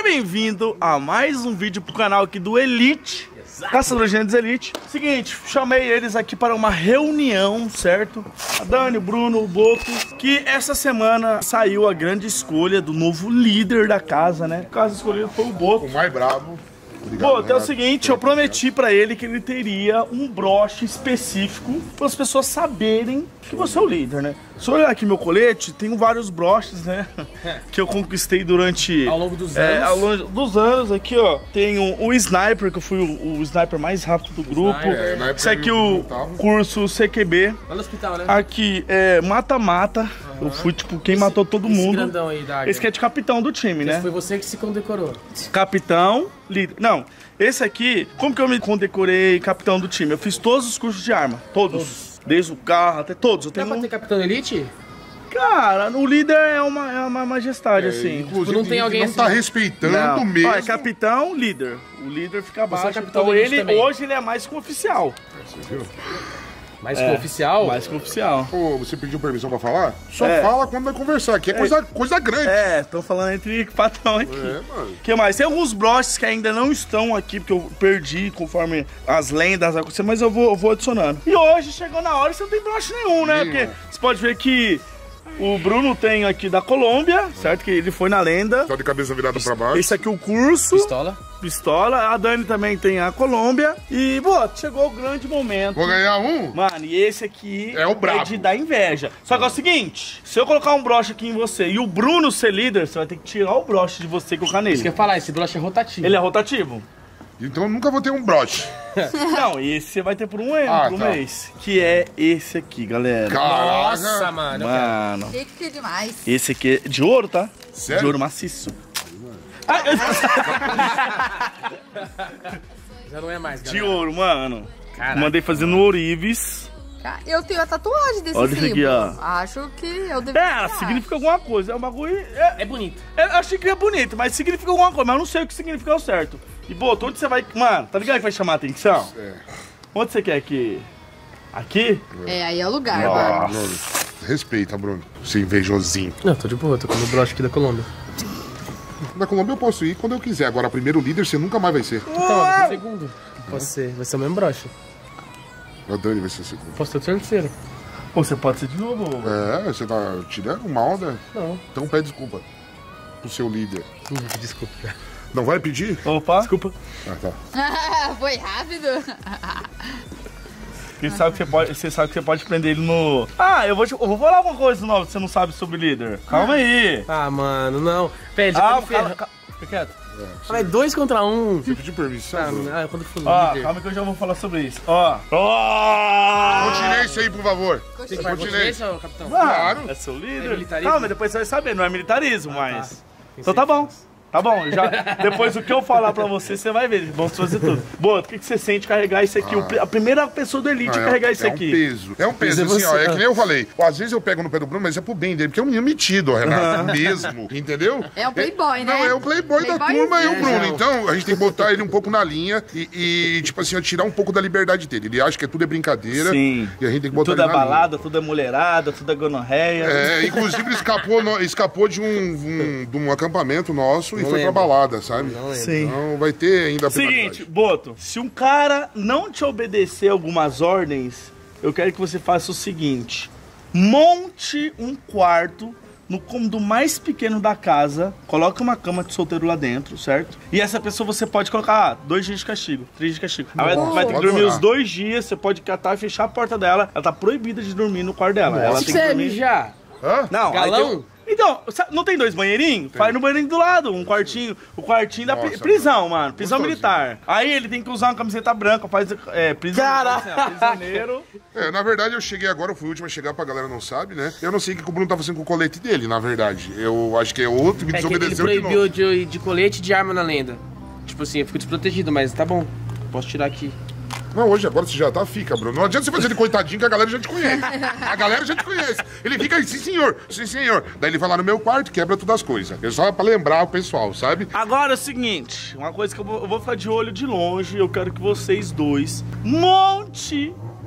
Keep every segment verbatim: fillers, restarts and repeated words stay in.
bem-vindo a mais um vídeo pro canal aqui do Elite, Caçadores de Lendas Elite. Seguinte, chamei eles aqui para uma reunião, certo? A Dani, o Bruno, o Boto, que essa semana saiu a grande escolha do novo líder da casa, né? O caso escolhido foi o Boto. O mais brabo. Boto, é o seguinte, eu prometi pra ele que ele teria um broche específico para as pessoas saberem que você é o líder, né? Se eu olhar aqui meu colete, tem vários broches, né? Que eu conquistei durante... Ao longo dos é, anos. ao longo dos anos. Aqui, ó, tem o, o Sniper, que eu fui o, o Sniper mais rápido do grupo. Sniper, Esse aqui, o curso C Q B. Lá no hospital, né? Aqui, é mata-mata. Uhum. Eu fui, tipo, quem esse, matou todo esse mundo. Grandão aí da águia. Esse aqui é de capitão do time, esse né? Foi você que se condecorou. Capitão, líder. Não, esse aqui, como que eu me condecorei capitão do time? Eu fiz todos os cursos de arma. Todos. todos. Desde o carro até todos. Eu tenho Dá pra ter capitão elite? Cara, o líder é uma, é uma majestade, é, assim. Inclusive, tipo, não tem alguém não assim. tá respeitando não. mesmo. Olha, capitão, líder. O líder fica abaixo. É capitão então ele, também. hoje ele é mais que um oficial. Você viu? Mais é, que um oficial? Mais que um oficial. Pô, você pediu permissão pra falar? Só é. fala quando vai conversar, que é, é. Coisa, coisa grande. É, estão falando entre patrão aqui. É, mano. O que mais? Tem alguns broches que ainda não estão aqui, porque eu perdi conforme as lendas aconteceram, mas eu vou, eu vou adicionando. E hoje chegou na hora e você não tem broche nenhum, né? Sim, porque mano. Você pode ver que o Bruno tem aqui da Colômbia, certo? Que ele foi na lenda. Só de cabeça virada pra baixo. Esse aqui é o curso. Pistola. Pistola. A Dani também tem a Colômbia. E, pô, chegou o grande momento. Vou ganhar um? Mano, e esse aqui é, o brabo. É de dar inveja. Só que é o seguinte, se eu colocar um broche aqui em você e o Bruno ser líder, você vai ter que tirar o broche de você e colocar nele. Isso que eu ia falar, esse broche é rotativo. Ele é rotativo. Então eu nunca vou ter um broche. Não, esse você vai ter por um ano, ah, por um tá. mês. Que é esse aqui, galera. Caraca. Nossa, mano. Mano. Que que é demais. Esse aqui é de ouro, tá? Sério? De ouro maciço. Ah, já não é mais, galera. De ouro, mano. Caraca. Mandei fazer no Ourives. Eu tenho a tatuagem desse Olha isso aqui, ó. Acho que eu deveria. É, tirar. significa alguma coisa. É um bagulho. É, É bonito. é, eu achei que é bonito, mas significa alguma coisa. Mas eu não sei o que significa ao certo. E, Boto, onde você vai. Mano, tá ligado que vai chamar a atenção? É. Onde você quer que. Aqui? É, aí é o lugar, Nossa. mano. Bruno, respeita, Bruno. Você invejosinho. Não, tô de boa, tô com o broche aqui da Colômbia. Na Colômbia eu posso ir quando eu quiser. Agora, primeiro líder, você nunca mais vai ser. Então, vai ser segundo. Posso ser, vai ser o mesmo broche. A Dani vai ser segundo. Posso ser o terceiro. Ou você pode ser de novo? É, você tá tirando uma onda? Não. Então pede desculpa pro seu líder. Desculpa. Não vai pedir? Opa. Desculpa. Ah, tá. Foi rápido. Você sabe que você pode, você sabe que você pode prender ele no... Ah, eu vou, te, eu vou falar alguma coisa nova que você não sabe sobre líder. Calma aí. Ah, mano, não. Pede, Ah, pode cala, cala, fica quieto. Ah, é dois contra um. Você pediu permissão? Ah, Bruno? ah, quando for Ó, líder. calma que eu já vou falar sobre isso. Ó. Ó. Continue isso aí, por favor. Tem que vai Continue. você, seu capitão? Claro. É seu líder? É militarismo? Calma, depois você vai saber. Não é militarismo, Ah, mas... tá. Então tá bom. Tá bom, já, depois o que eu falar pra você, você vai ver. Vamos fazer tudo. Boa, o que, que você sente carregar isso aqui? Ah. A primeira pessoa do Elite Ah, é, carregar isso é aqui. um peso. É um peso, Mas é assim, ó. você. É que nem eu falei. Às vezes eu pego no pé do Bruno, mas é pro bem dele, porque é um menino metido, ó, Renato. Mesmo. Entendeu? É o playboy, né? Não, é o playboy, da Playboy turma e o é, Bruno. não. Então, a gente tem que botar ele um pouco na linha e, e, tipo assim, ó, tirar um pouco da liberdade dele. Ele acha que tudo é brincadeira. Sim. E a gente tem que botar Tudo é ele na linha. balada, tudo é mulherada, tudo é gonorreia. É, inclusive ele escapou, no- escapou de, um, um- de um acampamento nosso e Não foi lembro. pra balada, sabe? Não lembro. Sim. Então vai ter ainda a Seguinte, Boto, se um cara não te obedecer algumas ordens, eu quero que você faça o seguinte: monte um quarto no cômodo mais pequeno da casa, coloque uma cama de solteiro lá dentro, certo? E essa pessoa você pode colocar ah, dois dias de castigo, três dias de castigo. Ela vai, vai ter que dormir Adorar. os dois dias, você pode catar e fechar a porta dela. Ela tá proibida de dormir no quarto dela. Ela Se tem que você dormir... mijar, Hã? Não, aí galão? tem um- Então, sa- não tem dois banheirinhos? Faz no banheirinho do lado, um quartinho. O quartinho da pri- Nossa, prisão, mano. Prisão gostosinho. militar. Aí ele tem que usar uma camiseta branca, faz é, prisioneiro. Cara! assim, ó, prisioneiro. É, na verdade eu cheguei agora, eu fui o último a chegar, pra galera não sabe, né? Eu não sei o que o Bruno tá fazendo com o colete dele, na verdade. Eu acho que é outro que me é que ele desobedeceu de proibiu novo. de, de colete e de arma na lenda. Tipo assim, eu fico desprotegido, mas tá bom. Posso tirar aqui. Não, hoje agora você já tá, fica, Bruno. Não adianta você fazer ele coitadinho que a galera já te conhece. A galera já te conhece. Ele fica aí, sim senhor, sim senhor. Daí ele vai lá no meu quarto, quebra todas as coisas. É só pra lembrar o pessoal, sabe? Agora é o seguinte, uma coisa que eu vou, eu vou ficar de olho de longe, eu quero que vocês dois monte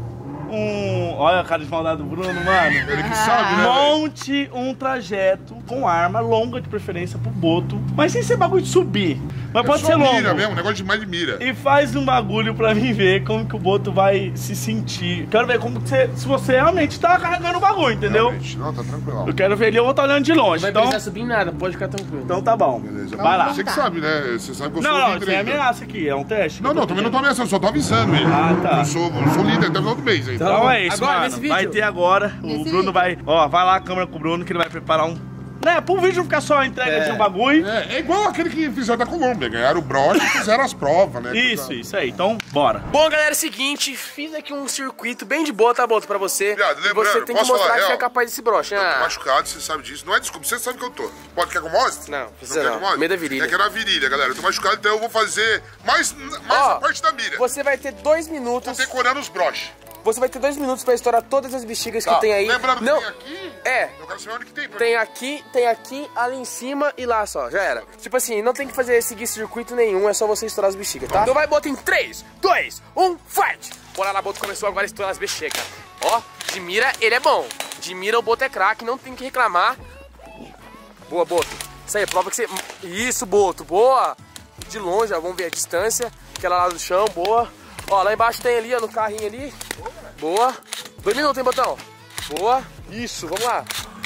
um... Olha a cara de maldade do Bruno, mano. Ele que sabe, né, velho? Monte um trajeto com arma longa, de preferência, pro Boto. Mas sem ser bagulho de subir. Mas É pode só ser longo. mira mesmo, negócio de mais de mira. E faz um bagulho pra mim ver como que o Boto vai se sentir. Quero ver como que você, se você realmente tá carregando o bagulho, entendeu? Realmente. Não, tá tranquilo. Eu quero ver ele, eu vou estar olhando de longe. Não vai Então, precisar subir em nada, pode ficar tranquilo. então tá bom. Beleza. Vai lá. Você que sabe, né? Você sabe que eu sou Não, o não, líder isso é ainda. ameaça aqui, é um teste. Não, não, também não tô ameaçando, só tô avisando ele. Ah, tá. Eu sou, eu sou líder até o final do mês ainda. Então é isso, Agora, mano. nesse vídeo? Vai ter agora. O Nesse Bruno vídeo? vai. Ó, vai lá a câmera com o Bruno que ele vai preparar um. Né, pro vídeo não ficar só a entrega de um bagulho. É, é igual aquele que fizeram da Colômbia, ganharam o broche e fizeram as provas, né? Isso, isso aí. Então, bora. Bom, galera, é o seguinte, fiz aqui um circuito bem de boa, tá, Boto, pra você. Viado, E lembrando, você tem que posso mostrar falar que você é real? capaz desse broche. Eu tô Ah, machucado, você sabe disso. Não é desculpa, você sabe que eu tô. Pode quer que eu mostre? Não, precisa quer não. que eu mostre? Meio da virilha. É que é na virilha, galera. Eu tô machucado, então eu vou fazer mais, mais Ó, a parte da mira. você vai ter dois Tô minutos. decorando os broches. Você vai ter dois minutos pra estourar todas as bexigas Tá. que tem aí. Lembrando que Não, tem aqui. é. Eu quero saber onde que tem. pra Tem mim. aqui, tem aqui, ali em cima e lá só, já era. Tipo assim, não tem que fazer seguir circuito nenhum, é só você estourar as bexigas, tá? Então vai, Boto, em três, dois, um, fight! Bora lá, Boto, começou agora a estourar as bexigas. Ó, de mira ele é bom. De mira o Boto é craque, não tem que reclamar. Boa, Boto. Isso aí, prova que você... Isso, Boto, boa! De longe, ó, vamos ver a distância. Aquela lá do chão, boa. Ó, lá embaixo tem ali, ó, no carrinho ali. Boa. Dois minutos, hein, Botão? Boa. Isso, vamos lá.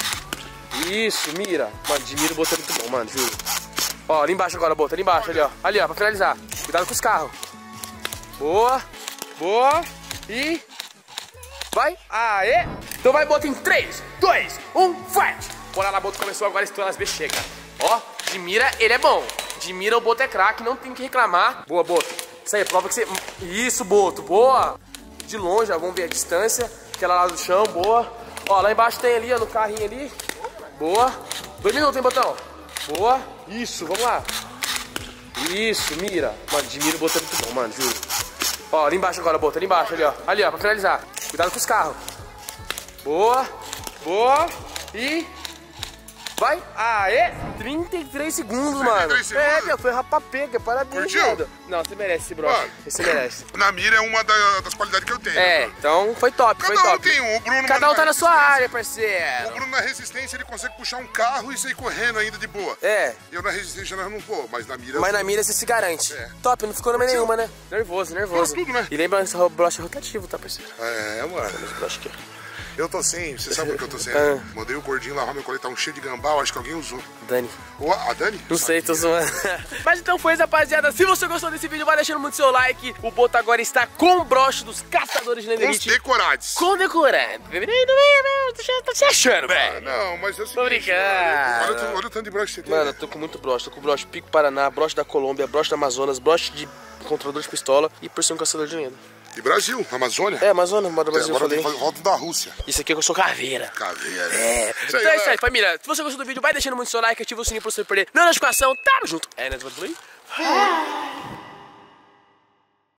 Isso, mira. Mano, de mira o Boto é muito bom, mano, juro. Ó, ali embaixo agora, Boto, ali embaixo, ali, ó. Ali, ó, pra finalizar. Cuidado com os carros. Boa. Boa. E... Vai. Aê. Então vai, Boto, em três, dois, um, fight. Bora lá, Boto, começou agora a estourar as bexigas. Ó, de mira ele é bom. De mira o Boto é craque, não tem que reclamar. Boa, Boto. Isso aí, prova que você... Isso, Boto, boa. De longe, ó, vamos ver a distância. Aquela lá do chão, boa. Ó, lá embaixo tem ali, ó, no carrinho ali. Boa. Dois minutos, hein, Botão? Boa. Isso, vamos lá. Isso, mira. Mano, de mira o Boto é muito bom, mano, juro. Ó, ali embaixo agora, Boto, ali embaixo, ali, ó. Ali, ó, pra finalizar. Cuidado com os carros. Boa. Boa. E... Vai. Aê. trinta e três segundos, mano. trinta e três segundos? É, meu, foi rapapega. Parabéns, Curtiu? mano. Não, você merece esse broche. Mano. Você merece. Na mira é uma da- das qualidades que eu tenho. É, então foi top, foi Cada um top. tem um. O Bruno Cada um mano, tá na sua resistência. área, O parceiro. Bruno na resistência ele consegue puxar um carro e sair correndo ainda de boa. É, Eu na resistência não vou, mas na mira... mas na mira você se garante. É. Top, não ficou nome nenhuma, né? Nervoso, nervoso. Tudo, né? E lembra esse broche rotativo, tá, parceiro? É, mano. Esse broche aqui. Eu tô sem, você sabe por que eu tô sem? Ah. Mandei o gordinho lavar meu colete, tá um cheio de gambá, eu acho que alguém usou. Dani. Ô, a Dani? Não sei, tô zoando. Mas então foi isso, rapaziada. Se você gostou desse vídeo, vai deixando muito seu like. O Boto agora está com o broche dos caçadores de Os Netherite. decorados. Condecorando. Tá se achando, Ah, velho. não, mas eu Tô brincando. Olha, o- olha o tanto de broche que você tem. Mano, eu tô com muito broche. Tô com broche Pico Paraná, broche da Colômbia, broche da Amazonas, broche de controlador de pistola e por ser um caçador de lenda. E Brasil, Amazônia. É, Amazonas, moda É, Brasil, eu agora falei. volta da Rússia. Isso aqui é que eu sou caveira. Caveira. É. Isso Então aí, é isso aí, galera. família. Se você gostou do vídeo, vai deixando muito seu like, ativa o sininho pra você não perder nenhuma notificação. Tamo junto. É, né? Você vai